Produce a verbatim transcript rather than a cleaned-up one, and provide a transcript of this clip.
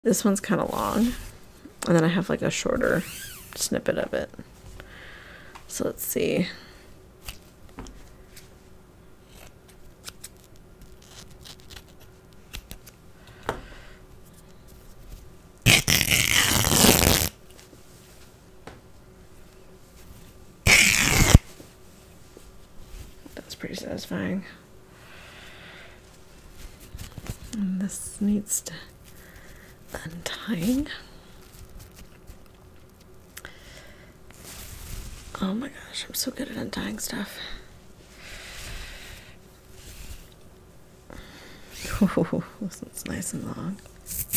This one's kind of long, and then I have like a shorter snippet of it. So let's see. That's pretty satisfying. And this needs to untying. Oh my gosh, I'm so good at untying stuff. Oh, this one's nice and long.